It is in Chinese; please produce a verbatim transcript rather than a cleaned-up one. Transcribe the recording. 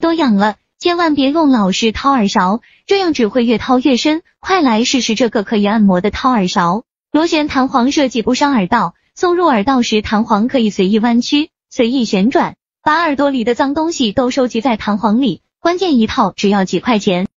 都痒了，千万别用老式掏耳勺，这样只会越掏越深。快来试试这个可以按摩的掏耳勺。螺旋弹簧设计不伤耳道，送入耳道时弹簧可以随意弯曲，随意旋转，把耳朵里的脏东西都收集在弹簧里。关键一套只要几块钱。